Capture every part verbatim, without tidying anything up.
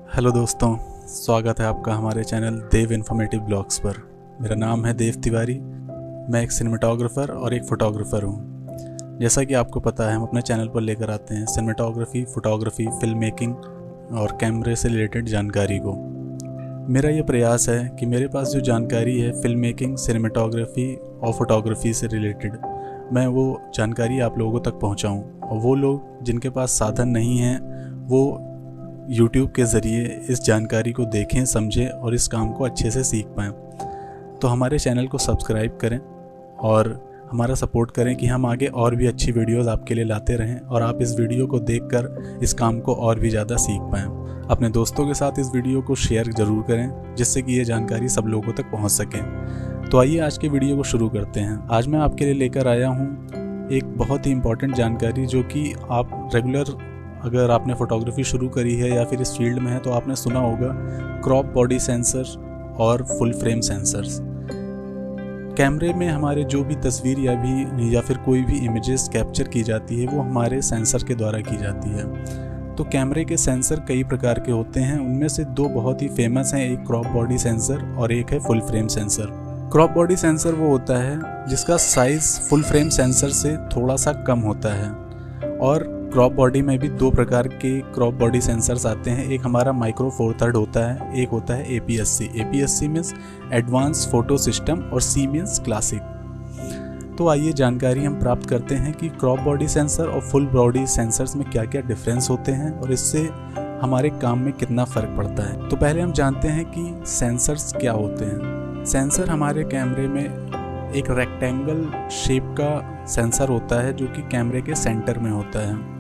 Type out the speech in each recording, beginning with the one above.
Hello दोस्तों, स्वागत है आपका हमारे चैनल देव इन्फॉर्मेटिव ब्लॉग्स पर। मेरा नाम है देव तिवारी। मैं एक सिनेमेटोग्राफ़र और एक फ़ोटोग्राफ़र हूँ। जैसा कि आपको पता है, हम अपने चैनल पर लेकर आते हैं सिनेमेटोग्राफी, फ़ोटोग्राफ़ी, फिल्म मेकिंग और कैमरे से रिलेटेड जानकारी को। मेरा ये प्रयास है कि मेरे पास जो जानकारी है फिल्म मेकिंग, सिनेमेटोग्राफी और फ़ोटोग्राफ़ी से रिलेटेड, मैं वो जानकारी आप लोगों तक पहुँचाऊँ। और वो लोग जिनके पास साधन नहीं हैं वो यूट्यूब के ज़रिए इस जानकारी को देखें, समझें और इस काम को अच्छे से सीख पाएँ। तो हमारे चैनल को सब्सक्राइब करें और हमारा सपोर्ट करें कि हम आगे और भी अच्छी वीडियोस आपके लिए लाते रहें और आप इस वीडियो को देखकर इस काम को और भी ज़्यादा सीख पाएँ। अपने दोस्तों के साथ इस वीडियो को शेयर ज़रूर करें, जिससे कि ये जानकारी सब लोगों तक पहुँच सके। तो आइए आज के वीडियो को शुरू करते हैं। आज मैं आपके लिए लेकर आया हूँ एक बहुत ही इम्पॉर्टेंट जानकारी, जो कि आप रेगुलर अगर आपने फ़ोटोग्राफी शुरू करी है या फिर इस फील्ड में है तो आपने सुना होगा क्रॉप बॉडी सेंसर और फुल फ्रेम सेंसर्स। कैमरे में हमारे जो भी तस्वीर या भी या फिर कोई भी इमेजेस कैप्चर की जाती है वो हमारे सेंसर के द्वारा की जाती है। तो कैमरे के सेंसर कई प्रकार के होते हैं, उनमें से दो बहुत ही फेमस हैं, एक क्रॉप बॉडी सेंसर और एक है full frame sensor. Crop body sensor वो होता है जिसका साइज़ फुल फ्रेम सेंसर से थोड़ा सा कम होता है। और क्रॉप बॉडी में भी दो प्रकार के क्रॉप बॉडी सेंसर्स आते हैं। एक हमारा माइक्रो फोर थर्ड होता है, एक होता है A P S C. A P S C means advance photo system और सी मीन्स क्लासिक। तो आइए जानकारी हम प्राप्त करते हैं कि क्रॉप बॉडी सेंसर और फुल बॉडी सेंसर्स में क्या क्या डिफरेंस होते हैं और इससे हमारे काम में कितना फ़र्क पड़ता है। तो पहले हम जानते हैं कि सेंसर्स क्या होते हैं। सेंसर हमारे कैमरे में एक रेक्टेंगल शेप का सेंसर होता है जो कि कैमरे के सेंटर में होता है।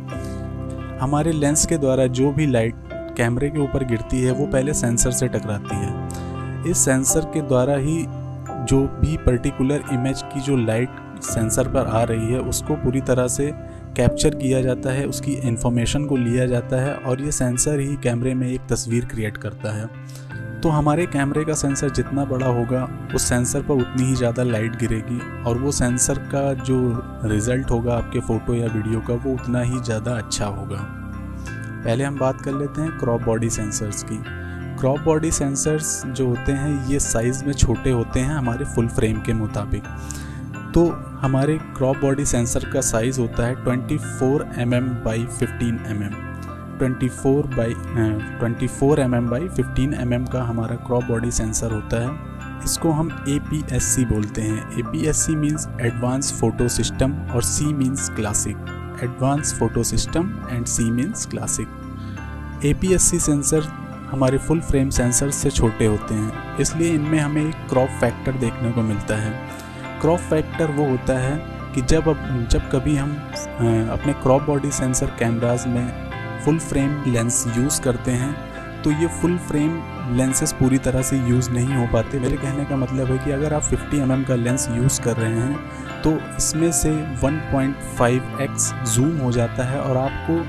हमारे लेंस के द्वारा जो भी लाइट कैमरे के ऊपर गिरती है वो पहले सेंसर से टकराती है। इस सेंसर के द्वारा ही जो भी पर्टिकुलर इमेज की जो लाइट सेंसर पर आ रही है उसको पूरी तरह से कैप्चर किया जाता है, उसकी इन्फॉर्मेशन को लिया जाता है और ये सेंसर ही कैमरे में एक तस्वीर क्रिएट करता है। तो हमारे कैमरे का सेंसर जितना बड़ा होगा उस सेंसर पर उतनी ही ज़्यादा लाइट गिरेगी और वो सेंसर का जो रिज़ल्ट होगा आपके फ़ोटो या वीडियो का वो उतना ही ज़्यादा अच्छा होगा। पहले हम बात कर लेते हैं क्रॉप बॉडी सेंसर्स की। क्रॉप बॉडी सेंसर्स जो होते हैं ये साइज़ में छोटे होते हैं हमारे फुल फ्रेम के मुताबिक। तो हमारे क्रॉप बॉडी सेंसर का साइज़ होता है twenty four M M by fifteen M M. Twenty four by twenty four M M by fifteen M M का हमारा क्रॉप बॉडी सेंसर होता है। इसको हम ए पी एस सी बोलते हैं। A P S C means advance photo system और C means classic. Advance photo system and C means classic. A P S C sensor हमारे फुल फ्रेम सेंसर से छोटे होते हैं, इसलिए इनमें हमें एक क्रॉप फैक्टर देखने को मिलता है। क्रॉप फैक्टर वो होता है कि जब जब कभी हम अपने क्रॉप बॉडी सेंसर कैमराज में फुल फ्रेम लेंस यूज़ करते हैं तो ये फुल फ्रेम लेंसेस पूरी तरह से यूज़ नहीं हो पाते। मेरे कहने का मतलब है कि अगर आप फिफ्टी एम एम का लेंस यूज़ कर रहे हैं तो इसमें से one point five X zoom हो जाता है और आपको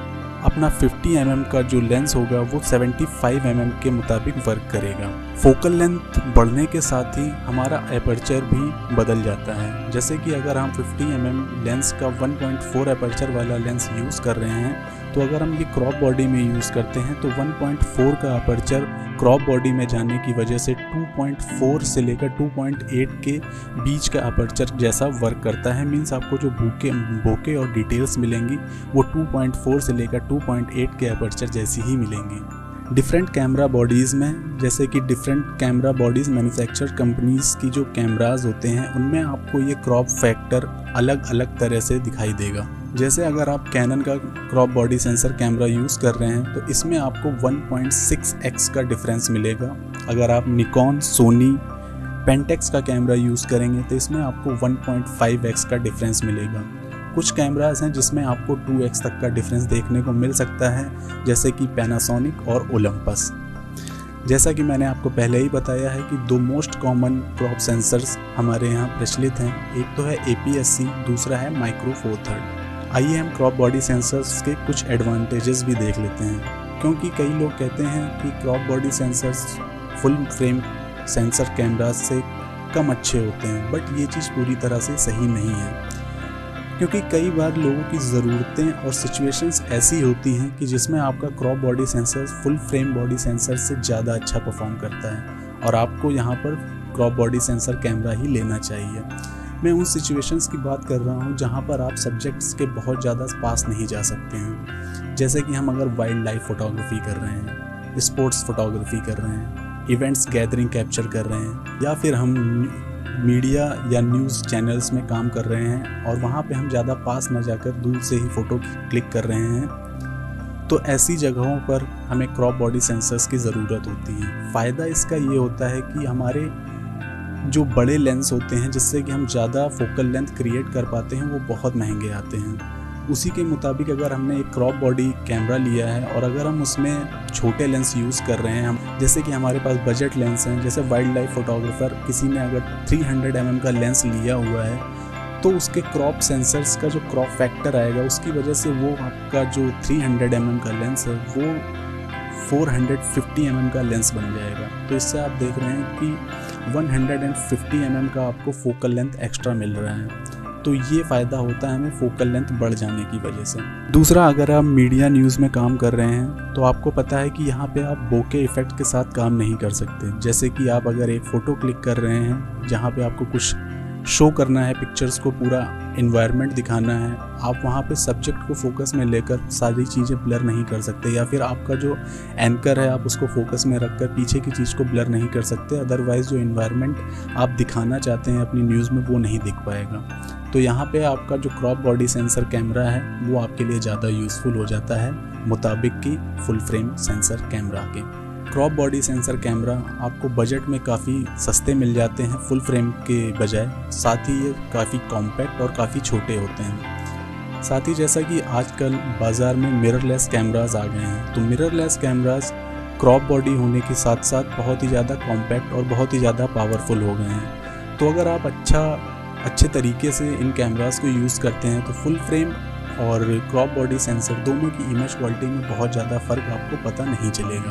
अपना फिफ्टी एम एम का जो लेंस होगा वो सेवेंटी फाइव एम एम के मुताबिक वर्क करेगा। फोकल लेंथ बढ़ने के साथ ही हमारा एपर्चर भी बदल जाता है। जैसे कि अगर हम फिफ्टी एम एम लेंस का वन पॉइंट फोर एपर्चर वाला लेंस यूज़ कर रहे हैं तो अगर हम ये क्रॉप बॉडी में यूज़ करते हैं तो वन पॉइंट फोर का अपर्चर क्रॉप बॉडी में जाने की वजह से टू पॉइंट फोर से लेकर टू पॉइंट एट के बीच का अपर्चर जैसा वर्क करता है। मीन्स आपको जो बोके बोके और डिटेल्स मिलेंगी वो टू पॉइंट फोर से लेकर टू पॉइंट एट के अपर्चर जैसी ही मिलेंगी। डिफरेंट कैमरा बॉडीज़ में, जैसे कि different camera bodies manufacture companies की जो कैमराज होते हैं उनमें आपको ये क्रॉप फैक्टर अलग अलग तरह से दिखाई देगा। जैसे अगर आप कैनन का crop body sensor camera use कर रहे हैं तो इसमें आपको वन पॉइंट सिक्स एक्स का डिफरेंस मिलेगा। अगर आप निकॉन, सोनी, पेंटेक्स का कैमरा यूज़ करेंगे तो इसमें आपको वन पॉइंट फाइव एक्स का डिफरेंस मिलेगा। कुछ कैमराज हैं जिसमें आपको टू एक्स तक का डिफरेंस देखने को मिल सकता है, जैसे कि पैनासोनिक और ओलंपस। जैसा कि मैंने आपको पहले ही बताया है कि दो मोस्ट कॉमन क्रॉप सेंसर्स हमारे यहाँ प्रचलित हैं, एक तो है ए पी एस सी, दूसरा है माइक्रो फोर थर्ड। आइए हम क्रॉप बॉडी सेंसर्स के कुछ एडवांटेजेस भी देख लेते हैं, क्योंकि कई लोग कहते हैं कि crop body sensors full frame sensor cameras से कम अच्छे होते हैं, बट ये चीज़ पूरी तरह से सही नहीं है। क्योंकि कई बार लोगों की ज़रूरतें और सिचुएशंस ऐसी होती हैं कि जिसमें आपका crop body sensor full frame body sensor से ज़्यादा अच्छा परफॉर्म करता है और आपको यहाँ पर क्रॉप बॉडी सेंसर कैमरा ही लेना चाहिए। मैं उन सिचुएशंस की बात कर रहा हूँ जहाँ पर आप सब्जेक्ट्स के बहुत ज़्यादा पास नहीं जा सकते हैं, जैसे कि हम अगर वाइल्ड लाइफ फोटोग्राफी कर रहे हैं, स्पोर्ट्स फोटोग्राफी कर रहे हैं, इवेंट्स गैदरिंग कैप्चर कर रहे हैं, या फिर हम मीडिया या न्यूज़ चैनल्स में काम कर रहे हैं और वहाँ पे हम ज़्यादा पास ना जाकर दूर से ही फ़ोटो क्लिक कर रहे हैं। तो ऐसी जगहों पर हमें क्रॉप बॉडी सेंसर्स की ज़रूरत होती है। फ़ायदा इसका ये होता है कि हमारे जो बड़े लेंस होते हैं जिससे कि हम ज़्यादा फोकल लेंथ क्रिएट कर पाते हैं वो बहुत महंगे आते हैं। उसी के मुताबिक अगर हमने एक क्रॉप बॉडी कैमरा लिया है और अगर हम उसमें छोटे लेंस यूज़ कर रहे हैं, हम जैसे कि हमारे पास बजट लेंस हैं, जैसे वाइल्ड लाइफ फोटोग्राफर किसी ने अगर तीन सौ एम एम का लेंस लिया हुआ है तो उसके क्रॉप सेंसर्स का जो क्रॉप फैक्टर आएगा उसकी वजह से वो आपका जो तीन सौ एम एम का लेंस है वो चार सौ पचास एम एम का लेंस बन जाएगा। तो इससे आप देख रहे हैं कि एक सौ पचास एम एम का आपको फोकल लेंथ एक्स्ट्रा मिल रहा है। तो ये फ़ायदा होता है हमें फोकल लेंथ बढ़ जाने की वजह से। दूसरा, अगर आप मीडिया न्यूज़ में काम कर रहे हैं तो आपको पता है कि यहाँ पे आप बोके इफ़ेक्ट के साथ काम नहीं कर सकते। जैसे कि आप अगर एक फ़ोटो क्लिक कर रहे हैं जहाँ पे आपको कुछ शो करना है, पिक्चर्स को पूरा इन्वायरमेंट दिखाना है, आप वहाँ पे सब्जेक्ट को फोकस में लेकर सारी चीज़ें ब्लर नहीं कर सकते, या फिर आपका जो एंकर है आप उसको फोकस में रखकर पीछे की चीज़ को ब्लर नहीं कर सकते। अदरवाइज़ जो इन्वायरमेंट आप दिखाना चाहते हैं अपनी न्यूज़ में वो नहीं दिख पाएगा। तो यहाँ पे आपका जो क्रॉप बॉडी सेंसर कैमरा है वो आपके लिए ज़्यादा यूज़फुल हो जाता है मुताबिक की फुल फ्रेम सेंसर कैमरा के। क्रॉप बॉडी सेंसर कैमरा आपको बजट में काफ़ी सस्ते मिल जाते हैं फुल फ्रेम के बजाय, साथ ही ये काफ़ी कॉम्पैक्ट और काफ़ी छोटे होते हैं। साथ ही जैसा कि आजकल बाज़ार में मिररलेस कैमरास आ गए हैं, तो मिररलेस कैमरास क्रॉप बॉडी होने के साथ साथ बहुत ही ज़्यादा कॉम्पैक्ट और बहुत ही ज़्यादा पावरफुल हो गए हैं। तो अगर आप अच्छा अच्छे तरीके से इन कैमरास को यूज़ करते हैं तो फुल फ्रेम और क्रॉप बॉडी सेंसर दोनों की इमेज क्वालिटी में बहुत ज़्यादा फ़र्क आपको पता नहीं चलेगा।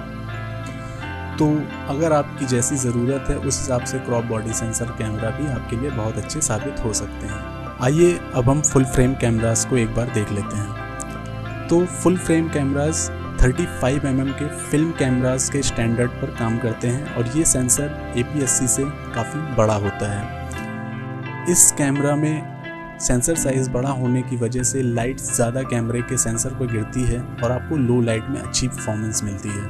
तो अगर आपकी जैसी ज़रूरत है उस हिसाब से क्रॉप बॉडी सेंसर कैमरा भी आपके लिए बहुत अच्छे साबित हो सकते हैं। आइए अब हम फुल फ्रेम कैमरास को एक बार देख लेते हैं। तो फुल फ्रेम कैमरास पैंतीस एम एम के फिल्म कैमरास के स्टैंडर्ड पर काम करते हैं और ये sensor A P S C से काफ़ी बड़ा होता है। इस कैमरा में सेंसर साइज़ बड़ा होने की वजह से लाइट ज़्यादा कैमरे के सेंसर पर गिरती है और आपको लो लाइट में अच्छी परफॉर्मेंस मिलती है।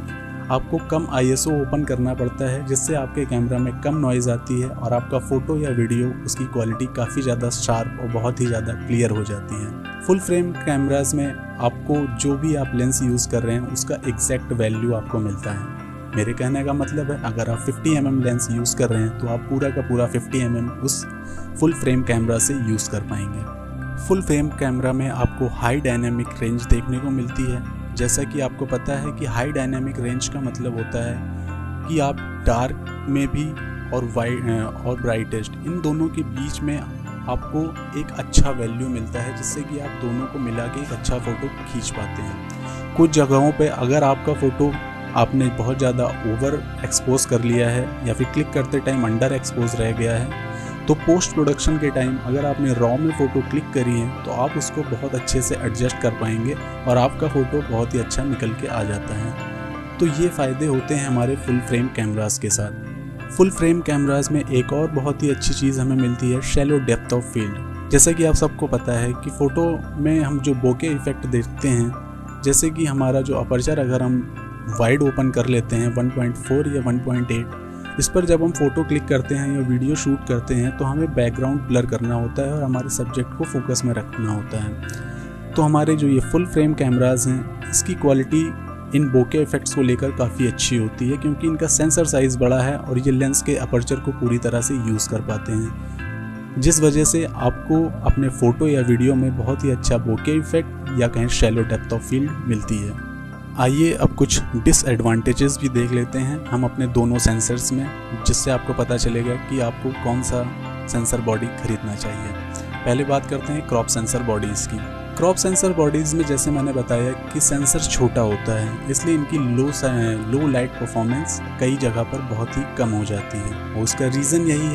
आपको कम आई एस ओ ओपन करना पड़ता है जिससे आपके कैमरा में कम नॉइज़ आती है और आपका फ़ोटो या वीडियो उसकी क्वालिटी काफ़ी ज़्यादा शार्प और बहुत ही ज़्यादा क्लियर हो जाती है। फुल फ्रेम कैमरास में आपको जो भी आप लेंस यूज़ कर रहे हैं उसका एग्जैक्ट वैल्यू आपको मिलता है। मेरे कहने का मतलब है अगर आप पचास एम एम लेंस यूज़ कर रहे हैं तो आप पूरा का पूरा पचास एम एम उस फुल फ्रेम कैमरा से यूज़ कर पाएंगे। फुल फ्रेम कैमरा में आपको हाई डायनेमिक रेंज देखने को मिलती है। जैसा कि आपको पता है कि हाई डायनेमिक रेंज का मतलब होता है कि आप डार्क में भी और वाइट और ब्राइटेस्ट इन दोनों के बीच में आपको एक अच्छा वैल्यू मिलता है जिससे कि आप दोनों को मिला के एक अच्छा फ़ोटो खींच पाते हैं। कुछ जगहों पे अगर आपका फ़ोटो आपने बहुत ज़्यादा ओवर एक्सपोज कर लिया है या फिर क्लिक करते टाइम अंडर एक्सपोज रह गया है तो पोस्ट प्रोडक्शन के टाइम अगर आपने रॉ में फ़ोटो क्लिक करी है तो आप उसको बहुत अच्छे से एडजस्ट कर पाएंगे और आपका फ़ोटो बहुत ही अच्छा निकल के आ जाता है। तो ये फ़ायदे होते हैं हमारे फुल फ्रेम कैमरास के साथ। फुल फ्रेम कैमरास में एक और बहुत ही अच्छी चीज़ हमें मिलती है, शैलो डेप्थ ऑफ फील्ड। जैसा कि आप सबको पता है कि फ़ोटो में हम जो बोके इफ़ेक्ट देखते हैं, जैसे कि हमारा जो अपर्चर अगर हम वाइड ओपन कर लेते हैं वन पॉइंट फोर या वन पॉइंट एट, इस पर जब हम फ़ोटो क्लिक करते हैं या वीडियो शूट करते हैं तो हमें बैकग्राउंड ब्लर करना होता है और हमारे सब्जेक्ट को फोकस में रखना होता है। तो हमारे जो ये फुल फ्रेम कैमरास हैं इसकी क्वालिटी इन बोके इफ़ेक्ट्स को लेकर काफ़ी अच्छी होती है क्योंकि इनका सेंसर साइज़ बड़ा है और ये लेंस के अपर्चर को पूरी तरह से यूज़ कर पाते हैं, जिस वजह से आपको अपने फ़ोटो या वीडियो में बहुत ही अच्छा बोके इफ़ेक्ट या कहें शैलो डेप्थ ऑफ फील्ड मिलती है। आइए अब कुछ डिसएडवांटेजेस भी देख लेते हैं हम अपने दोनों सेंसर्स में, जिससे आपको पता चलेगा कि आपको कौन सा सेंसर बॉडी खरीदना चाहिए। पहले बात करते हैं क्रॉप सेंसर बॉडीज़ की। क्रॉप सेंसर बॉडीज़ में जैसे मैंने बताया कि सेंसर छोटा होता है इसलिए इनकी लो लो लाइट परफॉर्मेंस कई जगह पर बहुत ही कम हो जाती है और उसका रीज़न यही है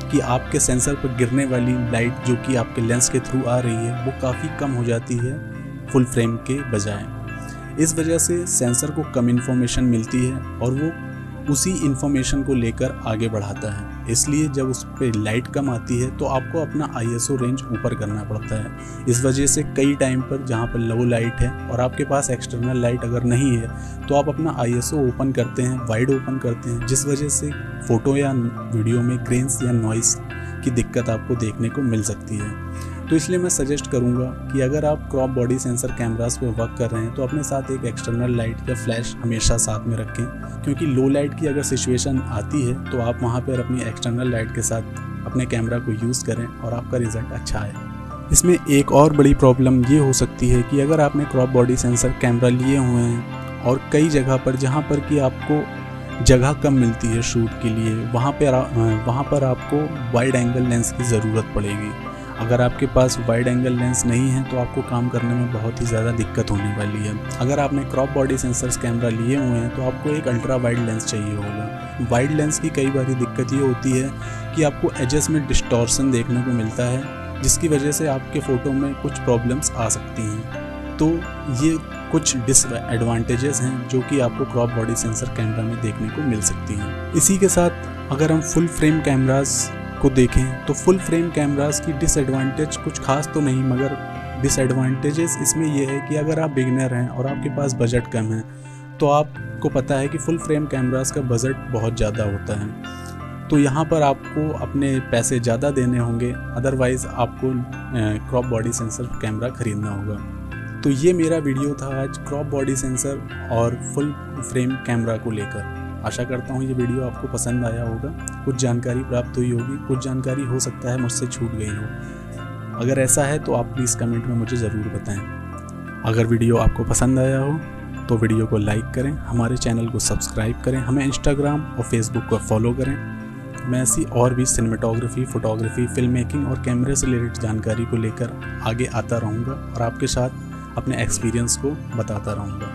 कि आपके सेंसर पर गिरने वाली लाइट जो कि आपके लेंस के थ्रू आ रही है वो काफ़ी कम हो जाती है फुल फ्रेम के बजाय। इस वजह से सेंसर को कम इन्फॉर्मेशन मिलती है और वो उसी इन्फॉर्मेशन को लेकर आगे बढ़ाता है। इसलिए जब उस पर लाइट कम आती है तो आपको अपना आई एस ओ रेंज ऊपर करना पड़ता है। इस वजह से कई टाइम पर जहाँ पर लो लाइट है और आपके पास एक्सटर्नल लाइट अगर नहीं है तो आप अपना आई एस ओ ओपन करते हैं, वाइड ओपन करते हैं, जिस वजह से फ़ोटो या वीडियो में ग्रेन्स या नॉइस की दिक्कत आपको देखने को मिल सकती है। तो इसलिए मैं सजेस्ट करूंगा कि अगर आप क्रॉप बॉडी सेंसर कैमरास पे वर्क कर रहे हैं तो अपने साथ एक एक्सटर्नल लाइट या फ्लैश हमेशा साथ में रखें, क्योंकि लो लाइट की अगर सिचुएशन आती है तो आप वहां पर अपनी एक्सटर्नल लाइट के साथ अपने कैमरा को यूज़ करें और आपका रिजल्ट अच्छा आए। इसमें एक और बड़ी प्रॉब्लम ये हो सकती है कि अगर आपने क्रॉप बॉडी सेंसर कैमरा लिए हुए हैं और कई जगह पर जहाँ पर कि आपको जगह कम मिलती है शूट के लिए, वहाँ पर वहाँ पर आपको वाइड एंगल लेंस की ज़रूरत पड़ेगी। अगर आपके पास वाइड एंगल लेंस नहीं है तो आपको काम करने में बहुत ही ज़्यादा दिक्कत होने वाली है। अगर आपने क्रॉप बॉडी सेंसर्स कैमरा लिए हुए हैं तो आपको एक अल्ट्रा वाइड लेंस चाहिए होगा। वाइड लेंस की कई बार दिक्कत ये होती है कि आपको एजेस में डिस्टॉर्शन देखने को मिलता है, जिसकी वजह से आपके फ़ोटो में कुछ प्रॉब्लम्स आ सकती हैं। तो ये कुछ डिसएडवांटेजेस हैं जो कि आपको क्रॉप बॉडी सेंसर कैमरा में देखने को मिल सकती हैं। इसी के साथ अगर हम फुल फ्रेम कैमरास को देखें तो फुल फ्रेम कैमरास की डिसएडवांटेज कुछ खास तो नहीं, मगर डिसएडवांटेजेस इसमें यह है कि अगर आप बिगिनर हैं और आपके पास बजट कम है तो आपको पता है कि फुल फ्रेम कैमरास का बजट बहुत ज़्यादा होता है, तो यहाँ पर आपको अपने पैसे ज़्यादा देने होंगे, अदरवाइज़ आपको क्रॉप बॉडी सेंसर कैमरा ख़रीदना होगा। तो ये मेरा वीडियो था आज क्रॉप बॉडी सेंसर और फुल फ्रेम कैमरा को लेकर। आशा करता हूँ ये वीडियो आपको पसंद आया होगा, कुछ जानकारी प्राप्त हुई होगी, कुछ जानकारी हो सकता है मुझसे छूट गई हो। अगर ऐसा है तो आप प्लीज़ कमेंट में मुझे ज़रूर बताएं। अगर वीडियो आपको पसंद आया हो तो वीडियो को लाइक करें, हमारे चैनल को सब्सक्राइब करें, हमें इंस्टाग्राम और फेसबुक पर फॉलो करें। मैं ऐसी और भी सिनेमेटोग्राफी, फोटोग्राफी, फिल्म मेकिंग और कैमरे से रिलेटेड जानकारी को लेकर आगे आता रहूँगा और आपके साथ अपने एक्सपीरियंस को बताता रहूँगा।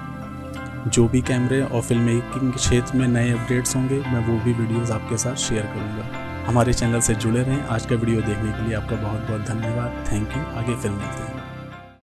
जो भी कैमरे और फिल्म मेकिंग के क्षेत्र में नए अपडेट्स होंगे मैं वो भी वीडियोस आपके साथ शेयर करूंगा। हमारे चैनल से जुड़े रहें। आज का वीडियो देखने के लिए आपका बहुत बहुत धन्यवाद। Thank you. आगे फिर मिलते हैं।